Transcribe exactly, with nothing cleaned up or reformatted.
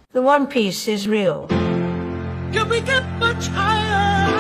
The One Piece is real. Can we get much higher?